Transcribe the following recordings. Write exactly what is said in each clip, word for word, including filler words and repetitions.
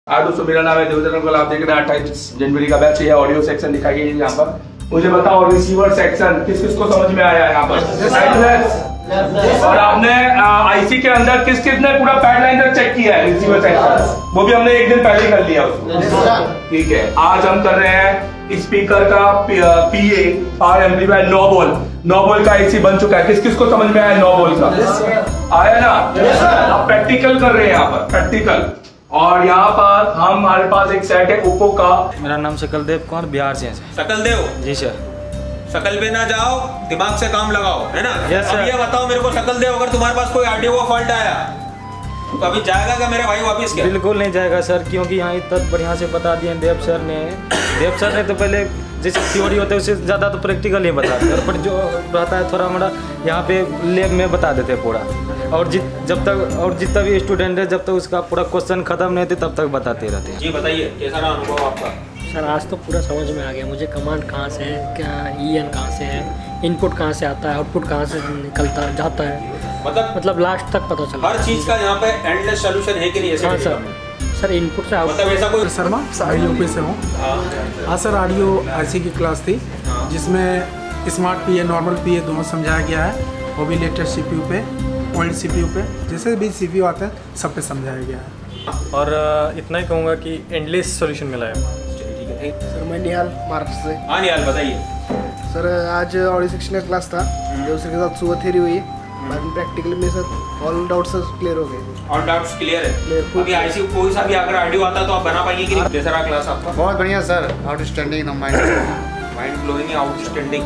आज दोस्तों मेरा नाम है देवदत्त, आप देख रहे हैं अट्ठाईस जनवरी का बैच है। ऑडियो सेक्शन दिखाई गई यहाँ पर। मुझे बताओ रिसीवर सेक्शन किस किस को समझ में आया है यहाँ पर? और आपने आईसी के अंदर किस किस ने पूरा पैडलाइन चेक किया है रिसीवर सेक्शन? वो भी हमने एक दिन पहले कर लिया उसको। ठीक है, आज हम कर रहे हैं स्पीकर का पीए और एम्पलीफायर नौ वोल्ट नौ वोल्ट का आईसी बन चुका है। किस किस को समझ में आया नौ वोल्ट का? आया ना? अब प्रैक्टिकल कर रहे हैं यहाँ पर, प्रैक्टिकल। और यहाँ पर हम हमारे पास एक सेट है ओप्पो का। मेरा नाम सकलदेव कुमार, बिहार से है। सकलदेव जी सर। सकल पे ना जाओ, दिमाग से काम लगाओ, है ना? Yes sir. अब ये बताओ मेरे को सकलदेव, अगर तुम्हारे पास कोई ऑडियो का फॉल्ट आया तो अभी जाएगा क्या मेरे भाई वापिस? क्या बिल्कुल नहीं जाएगा सर, क्योंकि यहाँ इतना बढ़िया से बता दिए देव सर ने। देव सर ने तो पहले जैसे थ्योरी होता है उससे ज़्यादा तो प्रैक्टिकल ही बताते हैं, पर जो रहता है थोड़ा मोड़ा यहाँ पे लैब में बता देते हैं पूरा। और जित जब तक और जितना भी स्टूडेंट है जब तक उसका पूरा क्वेश्चन खत्म नहीं होते तब तक बताते रहते हैं। जी बताइए, कैसा रहा अनुभव आपका? सर आज तो पूरा समझ में आ गया मुझे, कमांड कहाँ से है, क्या ई एन कहाँ से है, इनपुट कहाँ से आता है, आउटपुट कहाँ से निकलता जाता है, मतलब मतलब लास्ट तक पता चला। हर चीज़ का यहाँ पे एंडलेस सॉल्यूशन है कि नहीं? ऐसे हाँ सर, सर इनपुट से मतलब ऐसा कोई शर्मा ऑडियो पे से हूँ। हाँ सर, ऑडियो आईसी की क्लास थी जिसमें स्मार्ट पीए, नॉर्मल पीए दोनों समझाया गया है। वो भी लेटेस्ट सीपीयू पे, ओल्ड सीपीयू पे, जैसे भी सीपीयू आते हैं सब पे समझाया गया है। और इतना ही कहूँगा कि एंडलेस सॉल्यूशन मिला है। सर मैं निहाल महाराष्ट्र से। हाँ निहाल बताइए। सर आज ऑडियो सेक्शन का क्लास था, जो उसके साथ सुबह थ्योरी हुई, बाद में प्रैक्टिकल में सर ऑल डाउट्स क्लियर हो गए। ऑल डाउट्स क्लियर है? अभी आईसी कोई सा भी अगर ऑडियो आता तो आप बना पाएंगे कि नहीं? कैसा रहा क्लास आपका? बहुत बढ़िया sir, outstanding, mind mind blowing, outstanding.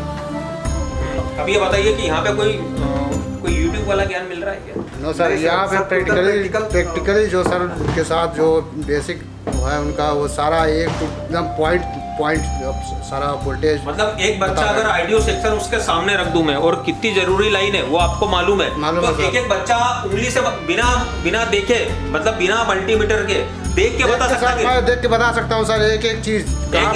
अब ये बताइए कि यहाँ पे कोई कोई यूट्यूब वाला ज्ञान मिल रहा है क्या? नो सर, यहाँ पे प्रैक्टिकली प्रैक्टिकली जो सर के साथ जो बेसिक है उनका वो सारा एक एकदम पॉइंट पॉइंट सारा वोल्टेज। मतलब एक बच्चा अगर ऑडियो सेक्शन उसके सामने रख दूं मैं और कितनी जरूरी लाइन है वो आपको मालूम है, मालूम तो है एक एक बच्चा उंगली से बिना बिना देखे, मतलब बिना मल्टीमीटर के देख के बता सकता है। मैं देख के बता सकता हूँ सर, एक एक चीज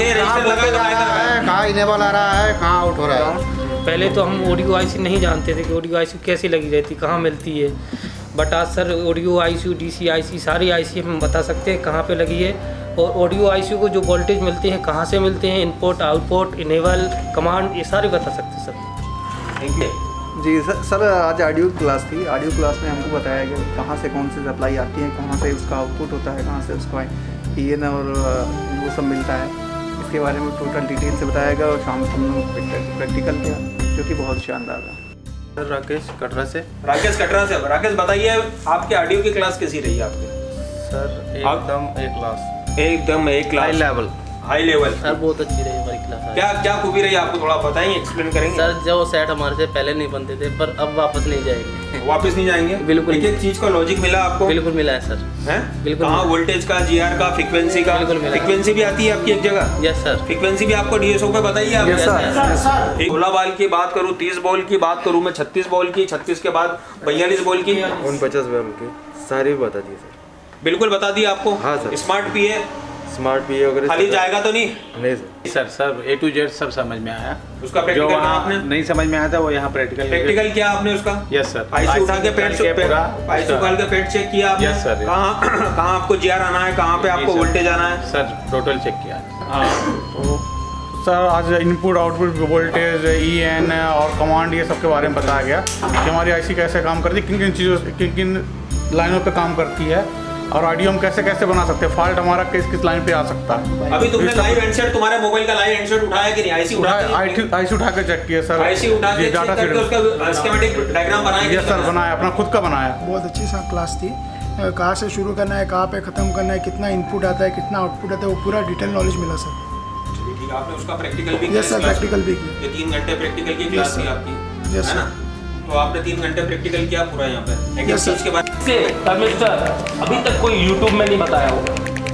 कहाँ इनेबल आ रहा है, कहाँ आउट हो रहा है। पहले तो हम ऑडियो आईसी नहीं जानते थे कि ऑडियो आईसी कैसी लगी रहती, कहाँ मिलती है, बट आज sir audio IC, DC IC, सारी आईसी हम बता सकते हैं कहाँ पे लगी है। और ऑडियो आईसी को जो वोल्टेज मिलते हैं कहाँ से मिलते हैं, इनपुट, आउटपुट, इनेबल, कमांड, ये सारे बता सकते हैं sir. Thank you ji sir. Sir आज ऑडियो क्लास थी, ऑडियो क्लास में हमको बताया गया कहाँ से कौन सी सप्लाई आती है, कहाँ से उसका आउटपुट होता है, कहाँ से उसका ई एन और वो सब मिलता है, इसके बारे में टोटल डिटेल से बताया गया। और शाम को हम लोग प्रैक्टिकल किया जो कि बहुत शानदार था। सर राकेश कटरा से। राकेश कटरा से। राकेश बताइए आपके ऑडियो की क्लास कैसी रही आपकी? सर एकदम ए क्लास, एकदम एक class, high level, high level. Sir बहुत अच्छी रही हमारी क्लास। क्या क्या खूबी रही आपको, थोड़ा बताएंगे, एक्सप्लेन करेंगे? सर जो सेट हमारे से पहले नहीं बनते थे पर अब वापस नहीं जाएंगे। वापस नहीं जाएंगे? बिल्कुल। एक एक चीज का लॉजिक मिला आपको? बिल्कुल मिला है सर। हैं? बिल्कुल। कहाँ वोल्टेज का, जीआर का, फ्रीक्वेंसी का? बिल्कुल मिला। फ्रीक्वेंसी भी आती है आपकी एक जगह? Yes sir. फ्रीक्वेंसी भी आपको डीएसओ पे बताइए आप? Yes sir. सोलह बॉल की बात करूँ, तीस बॉल की बात करूँ, मैं छत्तीस बॉल की, छत्तीस के बाद बयालीस बॉल की, उनपचास बॉल की, सारी बता दिए सर। बिल्कुल बता दिए आपको? हाँ sir. Smart PA, smart PA वगैरह खाली जाएगा तो नहीं? नहीं सर, सब ए टू जेड सब समझ में आया। उसका जो प्रैक्टिकल वहाँ नहीं समझ में आया था वो यहाँ प्रैक्टिकल प्रैक्टिकल किया आपने उसका? Yes sir. आईसी उठा के पेट से पूरा आईसी उठा के पेट चेक किया आपने? Yes sir. कहाँ कहाँ आपको जीआर आना है, कहाँ पे आपको वोल्टेज आना है? सर टोटल चेक किया। तो सर आज input, output, voltage, E N और कमांड, ये सब के बारे में बताया गया कि हमारी आईसी कैसे काम करती है, किन किन चीज़ों किन किन लाइनों पे काम करती है, और ऑडियो हम कैसे कैसे बना सकते हैं, फॉल्ट हमारा किस किस लाइन पे आ सकता है। अभी तुमने लाइव हैंडसेट, तुम्हारे मोबाइल का लाइव हैंडसेट उठाया कि नहीं? आईसी उठा के आईसी उठा के चेक किया सर। आईसी उठा के चेक करके उसका स्कीमेटिक डायग्राम बनाया? यस सर, बनाया, अपना खुद का बनाया। बहुत अच्छी सा क्लास थी, कहाँ से शुरू करना है, कहाँ पे ख़त्म करना है, कितना इनपुट आता है, कितना आउटपुट आता है, वो पूरा डिटेल नॉलेज मिला सर। ठीक है, आपने उसका प्रैक्टिकल भी किया? यस सर, प्रैक्टिकल भी किया। ये तीन घंटे प्रैक्टिकल की क्लास थी आपकी, यस है ना? तो आपने तीन घंटे प्रैक्टिकल किया पूरा यहाँ पे एक एक चीज के बाद से मिस्टर अभी तक कोई यूट्यूब में नहीं बताया होगा।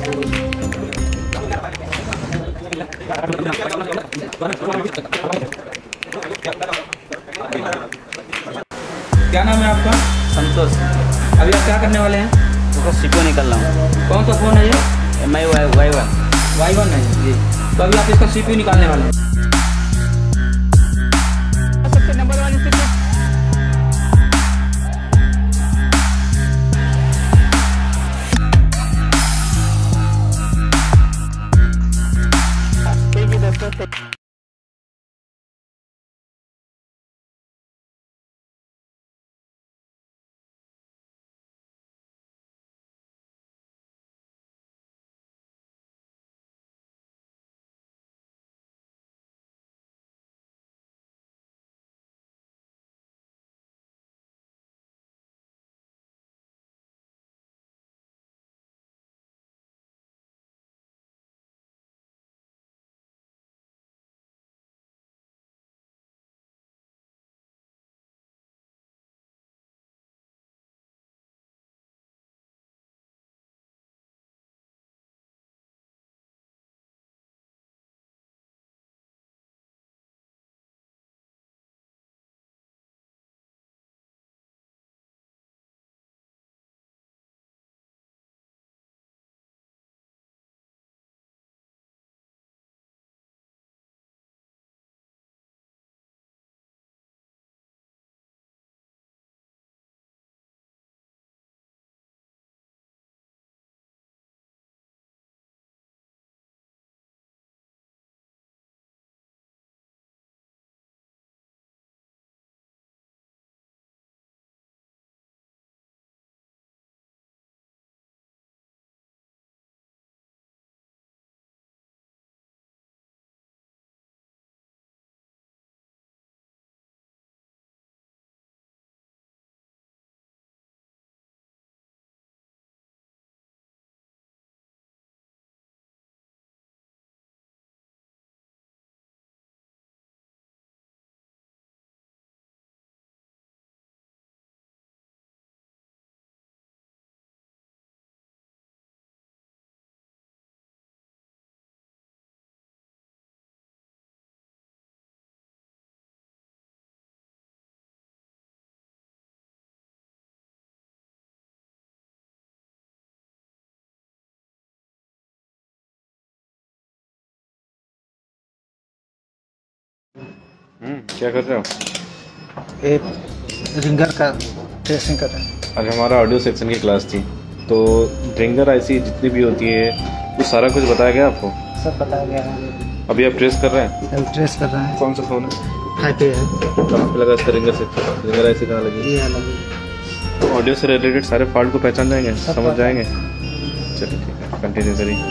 क्या नाम है आपका? संतोष। अभी आप क्या करने वाले हैं? तो सीपीयू निकल रहा हूँ। कौन सा फ़ोन है ये? M I Y Y one Y one है जी। तो अभी आप इसका सीपीयू निकालने वाले हैं। नंबर वन तक। क्या कर रहे हो? एक रिंगर का टेस्टिंग कर रहे हैं। आज हमारा ऑडियो सेक्शन की क्लास थी, तो रिंगर आईसी जितनी भी होती है वो सारा कुछ बताया गया आपको? सब बताया गया है। अभी आप ट्रेस कर रहे हैं? अभी ट्रेस कर रहे हैं। कौन सा फ़ोन है? हाई पे है। कहाँ पे लगा इसका रिंगर सेक्शन? रिंगर आईसी कहाँ लगी? ये लगी। ऑडियो से रिलेटेड सारे फॉल्ट को पहचान जाएंगे, समझ जाएंगे? चलिए ठीक है, कंटिन्यू करिए।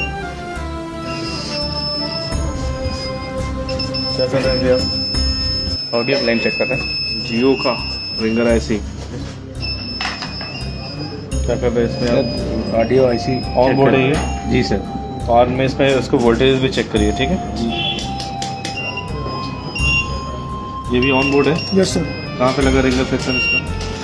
क्या कर रहे हैं जी आप? ऑडियो प्लान चेक कर रहे हैं। जियो का रिंगर आईसी क्या कर रहे हैं इसमें आप? ऑडियो आईसी ऑन बोर्ड है ये? जी सर। और में इसमें उसको वोल्टेज भी चेक करिए, ठीक है जी। ये भी ऑन बोर्ड है? Yes sir. कहाँ पे लगा रिंगर सेक्शन इसका?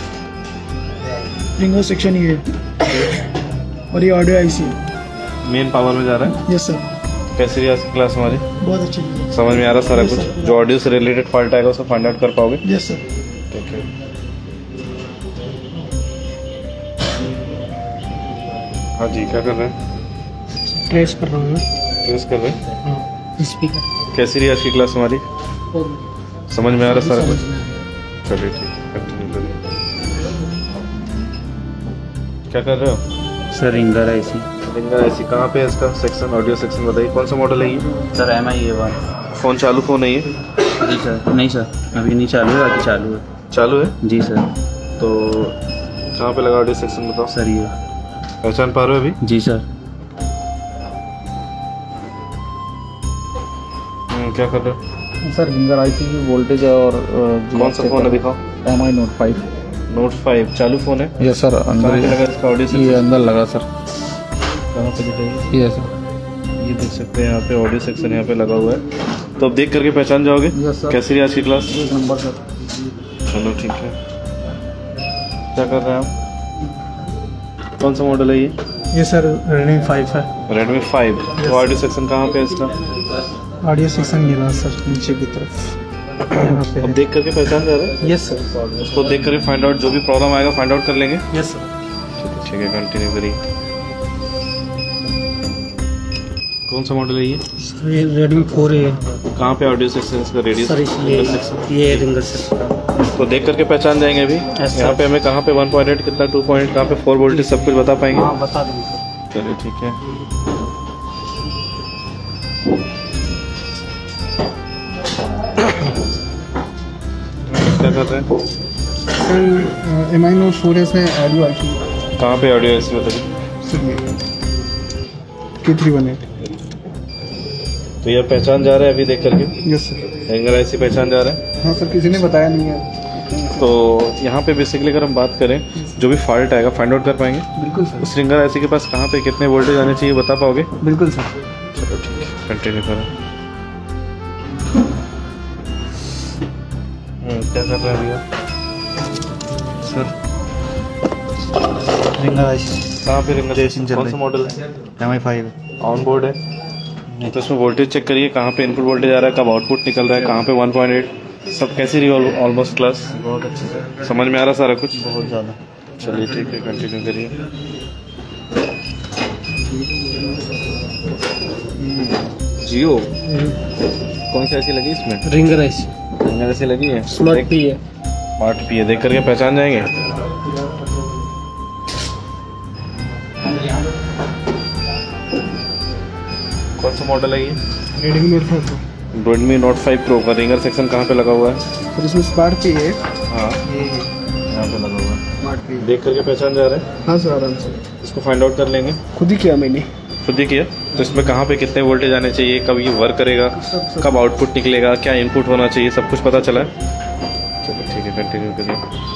रिंगर सेक्शन ये है और ये ऑडियो आईसी मेन पावर में जा रहा है? Yes sir. कैसी रही आज की क्लास हमारी? बहुत अच्छी है। समझ में आ रहा सारा कुछ? जो ऑडियो से रिलेटेड फॉल्ट आएगा उसको फाइंड आउट कर पाओगे? Yes sir. ठीक है। हाँ जी, क्या कर रहे हैं? ट्रेस कर रहा हूँ। ट्रेस कर रहे हैं? हाँ, स्पीकर। कैसी रही आज की क्लास हमारी? समझ में आ रहा सारा कुछ? चलिए ठीक है, कंटिन्यू करिए। क्या कर रहे हो? Sir ringer IC. Ringer IC कहाँ पे है इसका सेक्शन? ऑडियो सेक्शन बताइए, कौन सा मॉडल है ये? Sir M I A one. Phone चालू फ़ोन है ये? जी सर। नहीं सर, अभी नहीं चालू है, बाकी चालू है। चालू है? जी सर। तो कहाँ पे लगा ऑडियो सेक्शन बताओ? सर ये पहचान पा रहे हो अभी? जी सर। क्या कर रहे हो? सर रिंगर आईसी की वोल्टेज और कौन सा फ़ोन है दिखाओ? M I note five. Note five चालू फ़ोन है? Yes sir. अंदर लगा इसका ऑडियो सेक्शन? ये अंदर लगा सर। कहाँ पे दिखाइए? ये सर, ये देख सकते हैं यहाँ पे ऑडियो सेक्शन यहाँ पे लगा हुआ है, तो अब देख करके पहचान जाओगे? Yes sir. कैसी रही आज की क्लास? एक नंबर सर। चलो ठीक है। क्या कर रहे हैं आप? कौन सा मॉडल है ये? ये सर रेडमी फाइव है। Redmi five. तो ऑडियो सेक्शन कहाँ पे है इसका? ऑडियो सेक्शन ये रहा सर, नीचे की तरफ यहाँ पे। अब देख करके पहचान जा रहे हैं? Yes sir. उसको देख करके फाइंड आउट, जो भी प्रॉब्लम आएगा फाइंड आउट कर लेंगे? Yes sir. ठीक है, कंटिन्यू करिए। कौन सा मॉडल है ये? ये रेडमी फोर है। कहाँ पे ऑडियो सेक्शन इसका? रेडियो सर इसलिए ये रिंगर सेक्शन। तो देख करके पहचान जाएंगे अभी? यहाँ पे हमें कहाँ पे वन पॉइंट एट कितना, टू पॉइंट कहाँ पे फोर वोल्टेज सब कुछ बता पाएंगे? हाँ बता देंगे सर। चलिए ठीक है। कर रहे हैं? Sir M I note four S में ऑडियो आई थी। कहाँ पे ऑडियो ऐसी बताइए? के थ्री वन एट। तो ये पहचान जा रहा है अभी देख करके? Yes sir. रिंगर ऐसी पहचान जा रहा है? हाँ सर, किसी ने बताया नहीं है। तो यहाँ पे बेसिकली अगर हम बात करें, जो भी फॉल्ट आएगा फाइंड आउट कर पाएंगे? बिल्कुल सर। उस रिंगर ऐसी के पास कहाँ पे कितने वोल्टेज आने चाहिए बता पाओगे? बिल्कुल सर। चलो ठीक है, कंटिन्यू करो। क्या कर रहे हैं भैया? सर रिंगर आईसी कहाँ पे रिंगर? कौन सा मॉडल है? M I five on board है? नहीं तो उसमें वोल्टेज चेक करिए, कहाँ पे इनपुट वोल्टेज आ रहा है, कब आउटपुट निकल रहा है, कहाँ पे वन पॉइंट एट, सब कैसी रही ऑलमोस्ट क्लास? बहुत अच्छे से, समझ में आ रहा सारा कुछ? बहुत ज़्यादा। चलिए ठीक है, कंटिन्यू करिए। जियो कौन सी ऐसी लगी इसमें? रिंगर ऐसी रिंगर ऐसी लगी है? स्मार्ट पी है। स्मार्ट पी है, देख करके पहचान जाएंगे? कौन सा मॉडल है ये? Redmi note five pro. Redmi note five pro का रिंगर सेक्शन कहाँ पे लगा हुआ है? सर इसमें स्मार्ट पी है। हाँ, ये यहाँ पे लगा हुआ है। स्मार्ट पी देख करके पहचान जा रहा है? हाँ सर, आराम से। इसको फाइंड आउट कर लेंगे? खुद ही किया मैंने। खुद ही किया? तो इसमें कहाँ पे कितने वोल्टेज आने चाहिए, कब ये वर्क करेगा, कब आउटपुट निकलेगा, क्या इनपुट होना चाहिए, सब कुछ पता चला है? चलो ठीक है, कंटिन्यू करिए।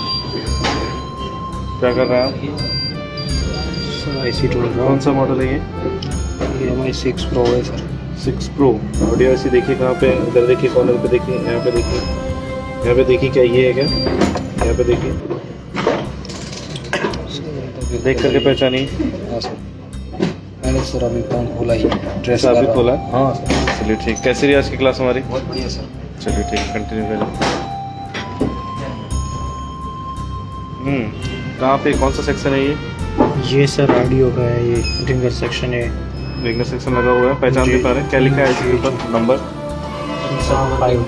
क्या कर रहे हैं आप? सर आई सी ढूंढ रहा कौन सा मॉडल है ये? हूँ। एम आई सिक्स प्रो है सर। सिक्स प्रो ऑडियो ऐसी देखिए, कहाँ पे? इधर देखिए, कॉर्नर पे देखिए, यहाँ पे देखिए, यहाँ पे देखिए, क्या ये है क्या? यहाँ पे देखिए, देख करके पहचानिए। हाँ सर, मैंने सर अभी काम खोला ही, ड्रेस अभी खोला? हाँ सर। चलिए ठीक। कैसी रही आज की क्लास हमारी? बहुत बढ़िया सर। चलिए ठीक है, कंटिन्यू करिए। हम्म कहाँ पे, कौन सा सेक्शन है ये? ये सर ऑडियो का है, ये रिंगर सेक्शन है। रिंगर सेक्शन लगा हुआ है, पहचान नहीं पा रहे हैं? क्या लिखा है इसके ऊपर नंबर? Sir five.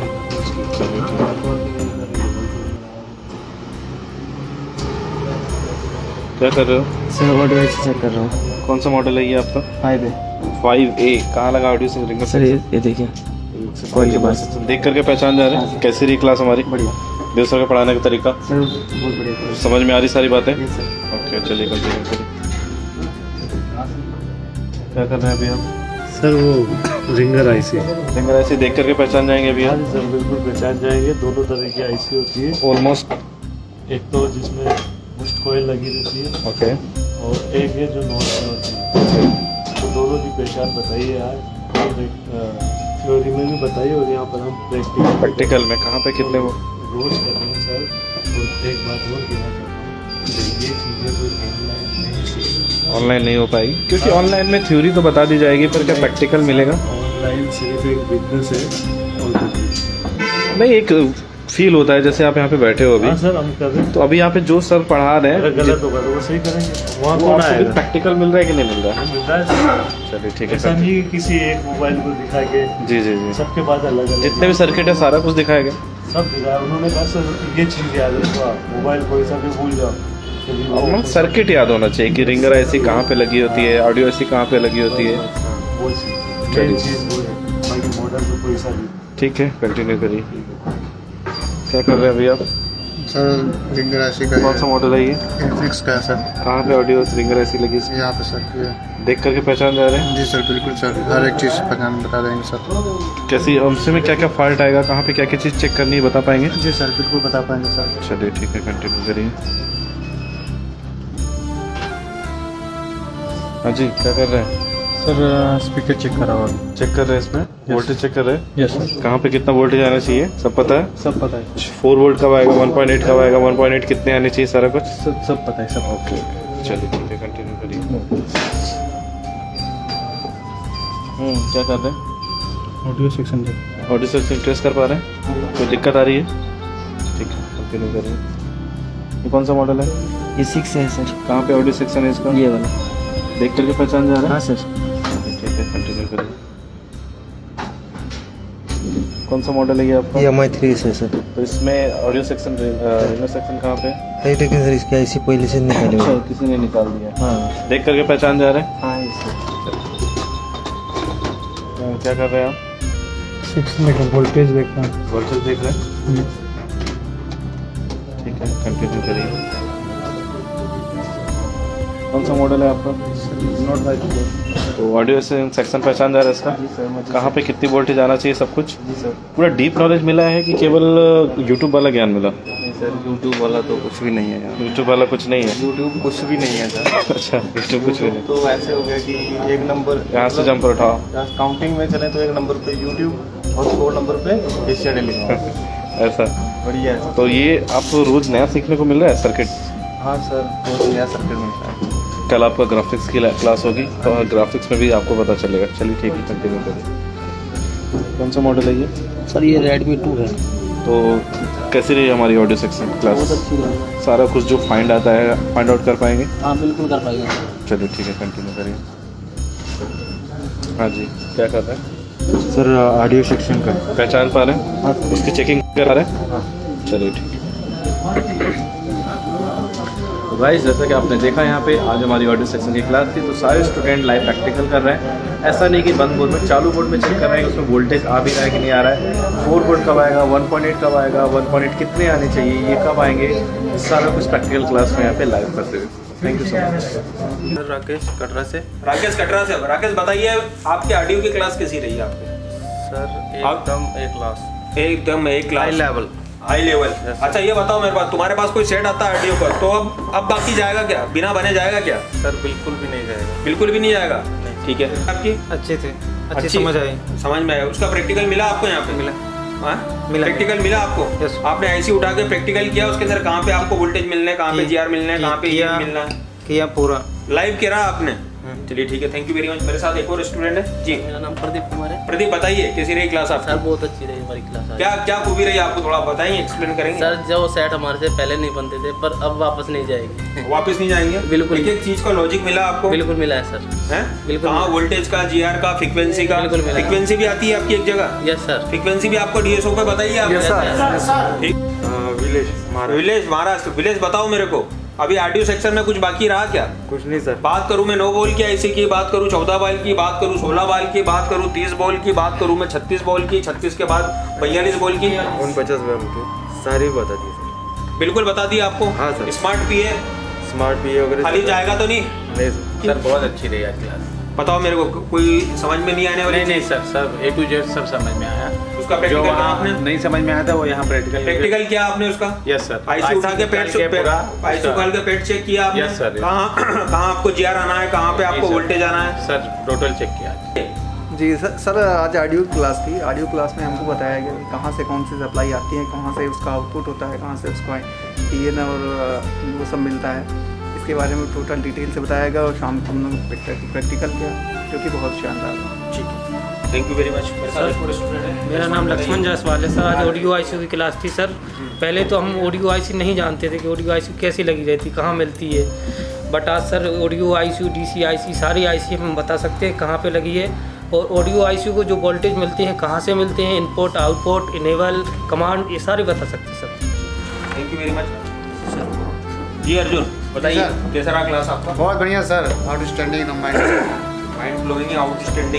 क्या कर रहे हो? सर ऑडियो ऐसे चेक कर रहा हूँ। कौन सा मॉडल है ये आपका? फाइव है। फाइव ए कहाँ लगा ऑडियो से रिंगर? सर ये ये देखिए, कोई के पास देख करके पहचान जा रहे हैं? कैसी रही क्लास हमारी? बढ़िया। देव सर का पढ़ाने का तरीका सर बहुत बढ़िया। समझ में आ रही सारी बातें? सर। ओके चलिए कंटिन्यू करिए। क्या कर रहे हैं अभी आप? सर वो रिंगर आईसी रिंगर आईसी देख करके पहचान जाएंगे अभी आप? सर बिल्कुल पहचान जाएंगे। दोनों तरह की आईसी होती है ऑलमोस्ट। एक तो जिसमें बूस्ट कोयल लगी रहती है, ओके, और एक है जो नॉन होती है। तो दोनों की पहचान बताइए आज, थ्योरी में भी बताइए और यहाँ पर हम प्रैक्टिकल प्रैक्टिकल में कहाँ पे कितने वो रोज कर रहे हैं सर। और एक बात और कहना चाहता हूँ, ये चीज़ें कोई ऑनलाइन नहीं सीखी, ऑनलाइन नहीं हो पाएगी, क्योंकि ऑनलाइन में थ्योरी तो बता दी जाएगी, पर क्या प्रैक्टिकल मिलेगा? ऑनलाइन सिर्फ एक बिजनेस है और कुछ नहीं। नहीं, एक फील होता है जैसे आप यहाँ पे बैठे हो अभी। हाँ सर, हम कर रहे हैं। तो अभी यहाँ पे जो सर पढ़ा रहे हैं, अगर गलत होगा तो वो सही करेंगे। वहाँ वो कौन आपको आएगा? प्रैक्टिकल मिल रहा है कि नहीं मिल रहा है? मिल रहा है। चलिए ठीक है ऐसा सर। नहीं कि किसी एक मोबाइल को दिखा के, जी जी जी, सबके पास अलग अलग जितने भी सर्किट है सारा कुछ दिखाएगा। सब दिखाया। उन्होंने कहा सर ये चीज़ याद रखो, आप मोबाइल कोई सा भी भूल जाओ। और सर्किट याद होना चाहिए कि रिंगर ऐसी कहाँ पे लगी होती है, ऑडियो ऐसी कहाँ पे लगी होती है। वो चीज़ मेन चीज़ वो है, बाकी मॉडल तो कोई सा भी। ठीक है, कंटिन्यू करिए। क्या कर रहे हैं अभी आप? सर रिंगर ऐसी का कौन सा मॉडल है ये? इनफिक्स का है सर। कहाँ पे ऑडियो रिंगर ऐसी लगी? यहाँ पे सर ये देख करके पहचान जा रहे हैं? जी सर, बिल्कुल सर, हर एक चीज़ पहचान बता देंगे सर। कैसी हमसे में क्या क्या फॉल्ट आएगा, कहाँ पे क्या क्या चीज़ चेक करनी है, बता पाएंगे? जी सर, बिल्कुल बता पाएंगे सर। चलिए ठीक है, कंटिन्यू करिए। हाँ जी, क्या कर रहे हैं सर? स्पीकर चेक करा हुआ, चेक कर रहे हैं इसमें, वोल्टेज चेक कर रहे हैं। Yes sir. कहाँ पे कितना वोल्टेज आना चाहिए सब पता है? सब पता है। फोर वोल्ट कब आएगा, वन पॉइंट एट कब आएगा, वन पॉइंट एट कितने आने चाहिए, सारा कुछ सब सब पता है सब। ओके चलिए ठीक है, कंटिन्यू करिए। हम्म क्या कर रहे हैं? Audio section check. Audio section trace कर पा रहे हैं? कोई दिक्कत आ रही है? ठीक है, कंटिन्यू करिए। ये कौन सा मॉडल है? ये सिक्स है सर। कहाँ पे ऑडियो सेक्शन है इसका? ये वाला देख करके पहचान जा रहा है? हाँ सर। ठीक है, कंटिन्यू करिए। कौन सा मॉडल है ये आपका? ये एम आई थ्री है सर। तो इसमें ऑडियो सेक्शन, रिंगर सेक्शन कहाँ पे है? लेकिन सर इसकी आईसी पहले से निकाली हुई है। किसी ने निकाल दिया? हाँ। देख करके पहचान जा रहे हैं? हाँ ये सर। क्या कर रहे हैं आप? सिक्स में वोल्टेज देखना। वोल्टेज देख रहे हैं? कंटिन्यू करिए। कौन सा मॉडल है आपका? Note five. तो ऑडियो सेक्शन पहचान जा रहा है इसका? कहाँ पे कितनी वोल्टेज आना चाहिए सब कुछ? जी सर। पूरा डीप नॉलेज मिला है कि केवल यूट्यूब वाला ज्ञान मिला? नहीं सर, यूट्यूब वाला तो कुछ भी नहीं है यार। यूट्यूब वाला कुछ नहीं है? यूट्यूब कुछ भी नहीं है सर। अच्छा, यूट्यूब कुछ भी नहीं। तो ऐसे हो गया कि एक नंबर यहाँ से जंपर उठाओ, काउंटिंग में चले तो एक नंबर पे यूट्यूब और दो नंबर पे एशिया लिखा ऐसा बढ़िया है। तो ये आपको रोज नया सीखने को मिल रहा है सर्किट? हाँ सर, बहुत नया सर्किट मिलता है। कल आपका ग्राफिक्स की क्लास होगी और ग्राफिक्स में भी आपको पता चलेगा। चलिए ठीक है, कंटिन्यू करिए। कौन सा मॉडल है ये? सर ये रेडमी टू है। तो कैसी रही हमारी ऑडियो सेक्शन क्लास? बहुत अच्छी रही। सारा कुछ जो फाइंड आता है फाइंड आउट कर पाएंगे? हाँ बिल्कुल कर पाएंगे। चलिए ठीक है, कंटिन्यू करिए। हाँ जी, क्या कर रहे हैं सर? ऑडियो सेक्शन का पहचान पा रहे हैं? हाँ। उसकी चेकिंग करा रहे हैं? हाँ। चलिए ठीक है। तो गाइस, जैसा कि आपने देखा यहाँ पे आज हमारी ऑडियो सेक्शन की क्लास थी, तो सारे स्टूडेंट लाइव प्रैक्टिकल कर रहे हैं। ऐसा नहीं कि बंद बोर्ड में, चालू बोर्ड में चेक कर रहे हैं कि उसमें वोल्टेज आ भी रहा है कि नहीं आ रहा है, फोर वोल्ट कब आएगा, वन पॉइंट एट कब आएगा, वन पॉइंट एट कितने आने चाहिए, ये कब आएंगे, सारा कुछ प्रैक्टिकल क्लास में यहाँ पे लाइव करते हुए। Thank you so much. Rakesh Katra से। राकेश कटरा से। राकेश बताइए, आपके ऑडियो की क्लास कैसी रही आपकी? सर एकदम ए क्लास। एकदम A class, high level. High level. अच्छा ये बताओ मेरे पास, तुम्हारे पास कोई सेट आता है ऑडियो का, तो अब अब बाकी जाएगा क्या? बिना बने जाएगा क्या? सर बिल्कुल भी नहीं जाएगा। बिल्कुल भी नहीं जाएगा। ठीक है। आपकी अच्छे थे, अच्छी समझ आई। समझ में आया। उसका प्रैक्टिकल मिला आपको? यहाँ पे मिला? हाँ मिला। प्रैक्टिकल मिला आपको? yes. आपने आईसी उठा के प्रैक्टिकल किया, उसके अंदर कहाँ पे आपको वोल्टेज मिलना है, कहाँ पे जीआर मिलना है, कहाँ पे ये मिलना है, किया पूरा लाइव किया आपने? चलिए ठीक है, थैंक यू वेरी मच। मेरे साथ एक और स्टूडेंट है जी। मेरा नाम प्रदीप कुमार है। प्रदीप बताइए, कैसी रही क्लास आपकी? सर बहुत अच्छी रही हमारी क्लास। क्या क्या खूबी रही आपको, थोड़ा बताइए, एक्सप्लेन करेंगे? सर जो सेट हमारे से पहले नहीं बनते थे, पर अब वापस नहीं जाएंगे। वापस नहीं जाएंगे? बिल्कुल। एक एक चीज का लॉजिक मिला आपको? बिल्कुल मिला है सर। हैं? बिल्कुल। कहाँ वोल्टेज का, जीआर का, फ्रीक्वेंसी का? बिल्कुल मिला। फ्रीक्वेंसी भी आती है आपकी एक जगह? Yes sir. फ्रीक्वेंसी भी आपको डीएसओ पे बताइए आप? Yes sir. ठीक। Village village Maharashtra. विलेज बताओ मेरे को, अभी ऑडियो सेक्शन में कुछ बाकी रहा क्या? कुछ नहीं सर। बात करूं मैं नौ बॉल की आईसी की, बात करूं चौदह बॉल की, बात करूं सोलह बॉल की, बात करूं तीस बॉल की, बात करूं मैं छत्तीस बॉल की, छत्तीस के बाद बयालीस बॉल की, उन पचास ग्राम की सारी बता दी सर। बिल्कुल बता दी आपको? हाँ सर। स्मार्ट पी है? स्मार्ट पी वगैरह खाली जाएगा तो नहीं? नहीं सर। बहुत अच्छी रही आज क्लास। बताओ मेरे को, कोई समझ में नहीं आने वाली? नहीं नहीं सर, सब ए टू जेड सब समझ में आया। उसका प्रैक्टिकल आपने नहीं समझ में आया था, वो यहाँ प्रैक्टिकल प्रैक्टिकल किया आपने उसका? Yes sir. आईसी उठा के पेट से आईसी उठा के पेट चेक किया आपने? Yes sir. कहाँ कहाँ आपको जीआर आना है, कहाँ पे आपको वोल्टेज आना है? सर टोटल चेक किया। जी सर। सर आज ऑडियो क्लास थी। ऑडियो क्लास में हमको बताया गया कि कहाँ से कौन सी सप्लाई आती है, कहाँ से उसका आउटपुट होता है, कहाँ से उसका ई एन और वो सब मिलता है, इसके बारे में टोटल डिटेल से बताया गया। और शाम को हम लोग प्रैक्टिकल किया, जो कि बहुत शानदार था। ठीक है, थैंक यू वेरी मच। मेरा नाम लक्ष्मण जायसवाल है सर। आज ऑडियो आईसी की क्लास थी सर। पहले तो हम ऑडियो आईसी नहीं जानते थे कि ऑडियो आईसी कैसी लगी रहती, कहाँ मिलती है, बट आज sir audio IC, DC IC, सारी आईसी हम बता सकते हैं कहाँ पे लगी है। और ऑडियो आईसी को जो वोल्टेज मिलते हैं, कहाँ से मिलते हैं, इनपुट, आउटपुट, इनेबल, कमांड, ये सारे बता सकते हैं sir. Thank you very much जी। अर्जुन बताइए, कैसा रहा क्लास आपका? बहुत बढ़िया sir, outstanding, mind blowing, outstanding.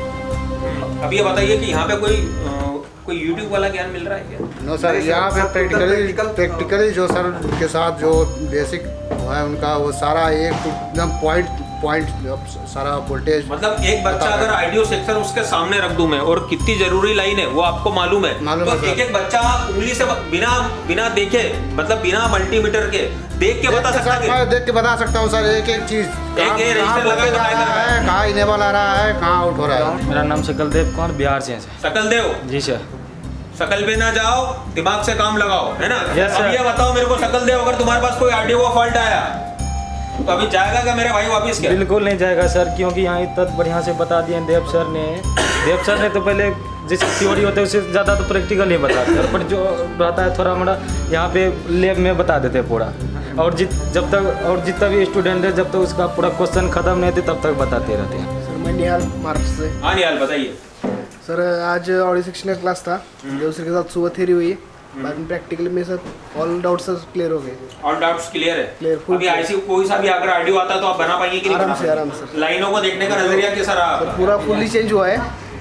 अब ये बताइए कि यहाँ पे कोई कोई यूट्यूब वाला ज्ञान मिल रहा है क्या? नो सर, यहाँ पे प्रैक्टिकली प्रैक्टिकली जो सर के साथ जो बेसिक है उनका, वो सारा एक एकदम पॉइंट पॉइंट सारा वोल्टेज। मतलब एक बच्चा अगर ऑडियो सेक्शन उसके सामने रख दूं मैं, और कितनी जरूरी लाइन है वो आपको मालूम है, मालूम तो है एक एक बच्चा उंगली से बिना बिना देखे, मतलब बिना मल्टीमीटर के देख के बता सकता है? मैं देख के बता सकता हूँ सर, एक एक चीज, एक एक रजिस्टर लगा के बताएगा है, कहाँ इनेबल आ रहा है, कहाँ आउट हो रहा है। मेरा नाम सकलदेव कुमार, बिहार से है। सकलदेव जी सर। सकल पे ना जाओ, दिमाग से काम लगाओ, है ना? yes, अब ये बताओ मेरे को सकलदेव, अगर तुम्हारे पास कोई ऑडियो का फॉल्ट आया तो अभी जाएगा क्या मेरे भाई वापिस? क्या बिल्कुल नहीं जाएगा सर, क्योंकि यहाँ इतना बढ़िया से बता दिए देव सर ने। देव सर ने तो पहले जैसे थ्योरी होता है उससे ज़्यादा तो प्रैक्टिकल ही बताते हैं, पर जो रहता है थोड़ा मोड़ा यहाँ पे लैब में बता देते हैं पूरा। और जित जब तक और जितना भी स्टूडेंट है, जब तक उसका पूरा क्वेश्चन खत्म नहीं होते तब तक बताते रहते हैं। सर मैं निहाल मार्च से। हाँ निहाल बताइए सर। आज ऑडियो सेक्शन का क्लास था, दूसरे के साथ सुबह थ्योरी हुई, बाद में प्रैक्टिकल में सर ऑल डाउट्स क्लियर हो गए। ऑल डाउट्स क्लियर है? Clear full. अभी आईसी कोई सा भी अगर ऑडियो आता तो आप बना पाएंगे कि नहीं? आराम से, आराम से। लाइनों को देखने का नजरिया कैसा रहा? पूरा फुल्ली चेंज हुआ है,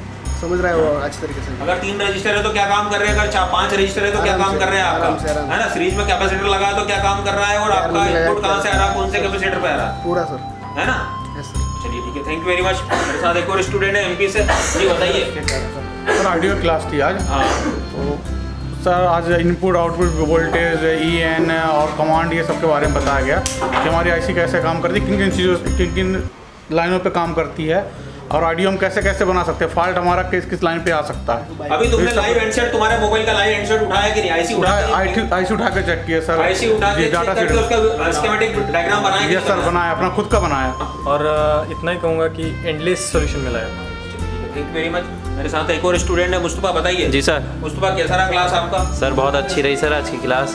समझ रहा है वो अच्छी तरीके से। अगर तीन रजिस्टर है तो क्या काम कर रहे हैं, अगर चार पांच रजिस्टर है तो क्या काम कर रहे हैं आपका, है ना। सीरीज में कैपेसिटर लगा है तो क्या काम कर रहा है, और आपका इनपुट कहाँ से आ रहा है, कौन से कैपेसिटर पे आ रहा है पूरा सर, है ना। चलिए ठीक है, थैंक यू वेरी मच। मेरे साथ एक और स्टूडेंट है एमपी से, जी बताइए। सर ऑडियो क्लास थी आज। हाँ तो सर आज input output voltage E N और कमांड ये सब के बारे में बताया गया कि हमारी आईसी कैसे काम करती है, किन किन चीज़ों किन किन लाइनों पे काम करती है, और ऑडियो हम कैसे कैसे बना सकते हैं, फॉल्ट हमारा किस किस लाइन पे आ सकता है। अभी तुमने लाइव हैंडसेट, तुम्हारे मोबाइल का लाइव हैंडसेट उठाया कि नहीं, आईसी उठा आईसी उठा के चेक किया सर, आईसी उठा के डाटा चेक करके उसका स्कीमेटिक डायग्राम बनाया। यस सर बनाया, अपना खुद का बनाया। और इतना ही कहूँगा कि एंडलेस सॉल्यूशन मिला है। Thank you very much. मेरे साथ एक और स्टूडेंट है मुस्तफा, बताइए। जी सर। मुस्तफा कैसा रहा क्लास आपका? सर बहुत अच्छी रही सर आज की क्लास।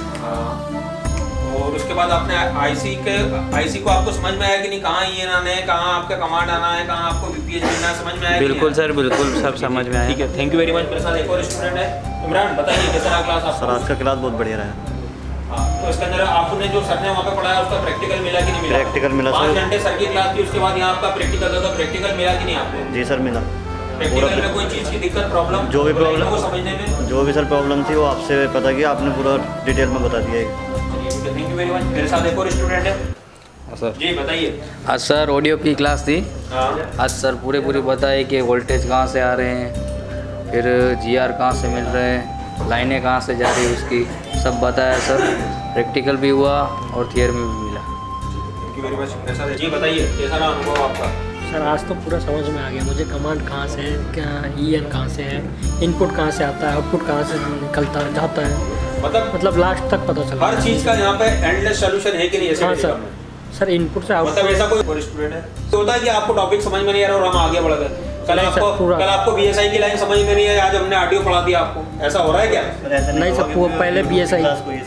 और उसके बाद आपने आईसी के आईसी को आपको समझ में आया कि नहीं, कहाँ ई एन आना है, कहाँ आपका कमांड आना है, कहाँ आपको वीपीएच मिलना है, समझ में आया? बिल्कुल सर बिल्कुल सब समझ में आया। ठीक है, थैंक यू वेरी मच। मेरे साथ एक और स्टूडेंट है इमरान, बताइए कैसा रहा क्लास आपका? सर आज का क्लास बहुत बढ़िया रहा। हाँ तो इसके अंदर आपने जो सर ने वहाँ पे पढ़ाया उसका प्रैक्टिकल मिला कि नहीं मिला? प्रैक्टिकल मिला सर। पाँच घंटे सर की क्लास थी, उसके बाद यहाँ आपका प्रैक्टिकल था, तो प्रैक्टिकल मिला कि नहीं आपको? जी सर मिला। प्रैक्टिकल में कोई चीज़ की दिक्कत प्रॉब्लम जो भी प्रॉब्लम को समझने में जो भी सर प्रॉब्लम थी वो आपसे पता किया, आपने पूरा डिटेल में बता दिया है। Thank you very much. मेरे साथ एक और स्टूडेंट है सर, जी बताइए। आज सर ऑडियो की क्लास थी। हाँ। आज सर पूरे पूरे बताए कि वोल्टेज कहाँ से आ रहे हैं, फिर जीआर कहाँ से मिल रहे हैं, लाइनें कहाँ से जा रही है उसकी सब बताया सर। प्रैक्टिकल भी हुआ और थियर में भी मिला। Thank you very much. मेरे साथ जी बताइए कैसा रहा अनुभव आपका? सर आज तो पूरा समझ में आ गया मुझे, कमांड कहाँ से है, क्या ई एन कहाँ से है, इनपुट कहाँ से आता है, आउटपुट कहाँ से निकलता है जाता है, मतलब मतलब लास्ट तक पता चला। हर चीज़ का यहाँ पे एंडलेस सॉल्यूशन है कि नहीं? हाँ सर, सर इनपुट से आउटपुट। मतलब ऐसा कोई और स्टूडेंट है तो होता है कि आपको टॉपिक समझ में नहीं आ रहा और हम आगे बढ़ गए, कल आपको कल आपको बीएसआई की लाइन समझ में नहीं है, आज हमने ऑडियो पढ़ा दिया आपको, ऐसा हो रहा है क्या? नहीं सर, वो पहले बीएसआई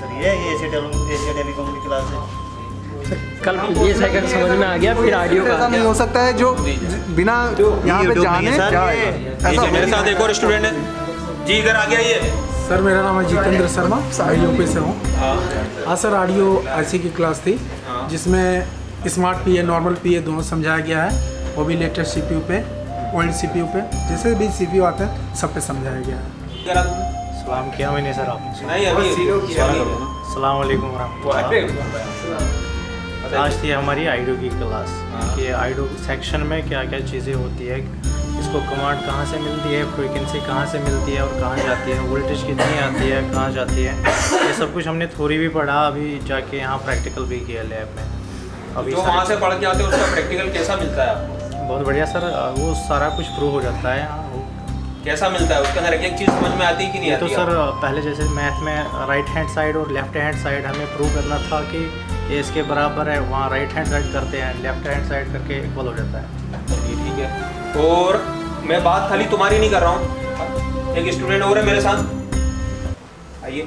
कल बीएसआई का समझ में आ गया, फिर ऑडियो का। ऐसा नहीं हो सकता है जो बिना यहाँ पे जाने जाए। ऐसा मेरे साथ एक और स्टूडेंट है जी, इधर आ गया ये। सर मेरा नाम है जितेंद्र शर्मा, आई यूपी से हूँ। हाँ सर ऑडियो आईसी की क्लास थी जिसमें स्मार्ट पीए नॉर्मल पीए दोनों समझाया गया है, वो भी लेटेस्ट सीपीयू पे, ओल्ड सीपीयू पे, जैसे भी सीपीयू आते हैं सब पे समझाया गया है। सलाम किया मैंने सर आपने? नहीं अभी सलाम वालेकुम रहमतुल्लाह। आज थी हमारी आईडो की क्लास कि आईडो सेक्शन में क्या क्या चीज़ें होती है, इसको कमांड कहाँ से मिलती है, फ्रीक्वेंसी कहाँ से मिलती है और कहाँ जाती है, वोल्टेज कितनी आती है, कहाँ जाती है, ये सब कुछ हमने थोड़ी भी पढ़ा। अभी जाके यहाँ प्रैक्टिकल भी किया लैब में। अभी तो वहाँ से पढ़ के आते हैं उसका प्रैक्टिकल कैसा मिलता है आपको? बहुत बढ़िया सर, वो सारा कुछ प्रूव हो जाता है। कैसा मिलता है उसके अंदर, एक एक चीज़ समझ में आती है कि नहीं आती? तो सर पहले जैसे मैथ में राइट हैंड साइड और लेफ्ट हैंड साइड हमें प्रूव करना था कि ये इसके बराबर है, वहाँ राइट हैंड साइड करते हैं, लेफ्ट हैंड साइड करके इक्वल हो जाता है। चलिए ठीक है। और मैं बात खाली तुम्हारी नहीं कर रहा हूँ, एक स्टूडेंट और है मेरे साथ, आइए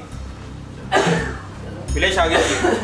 विलेश आ गया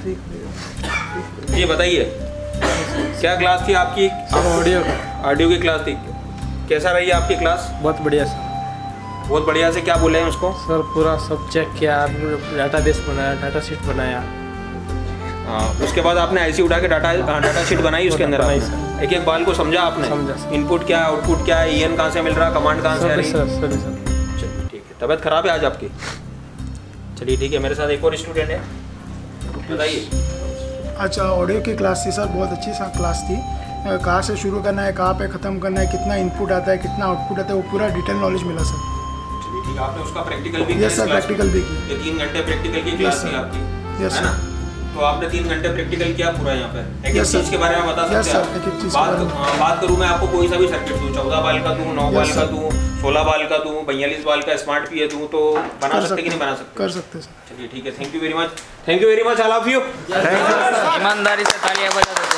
जी, बताइए क्या क्लास थी आपकी? ऑडियो ऑडियो की क्लास थी, कैसा रही आपकी क्लास? बहुत बढ़िया सर। बहुत बढ़िया से क्या बोले हैं उसको? सर पूरा सब चेक किया, डाटाबेस बनाया, डाटा शीट बनाया। हाँ उसके बाद आपने आईसी उठा के डाटा डाटा शीट बनाई, उसके अंदर एक एक बाल को समझा आपने? समझा। इनपुट क्या है, आउटपुट क्या है, ईएन कहाँ से मिल रहा है, कमांड कहाँ से आ रही है? सर सर चलिए ठीक है। तबीयत खराब है आज आपकी? चलिए ठीक है। मेरे साथ एक और स्टूडेंट है, बताइए। अच्छा ऑडियो की क्लास थी सर, बहुत अच्छी सा क्लास थी। कहाँ से शुरू करना है, कहाँ पे ख़त्म करना है, कितना इनपुट आता है, कितना आउटपुट आता है, वो पूरा डिटेल नॉलेज मिला सर। चलिए ठीक है। आपने उसका प्रैक्टिकल भी किया? यस सर, प्रैक्टिकल भी किया। ये तीन घंटे प्रैक्टिकल की क्लास थी आपकी, यस है ना? तो आपने तीन घंटे प्रैक्टिकल किया पूरा यहाँ पे, एक एक चीज़ के बारे में बता सकते हैं? बात बात करूँ मैं आपको कोई सा भी सर्किट दूँ, चौदह बाल का दूँ, नौ बाल का दूँ, सोलह बाल का दूँ, बयालीस बाल का स्मार्ट पीए दूँ, तो बना सकते कि नहीं बना सकते? कर सकते सर। चलिए ठीक है। Thank you very much. Thank you very much. I love you. ईमानदारी से तालियां बजा दो।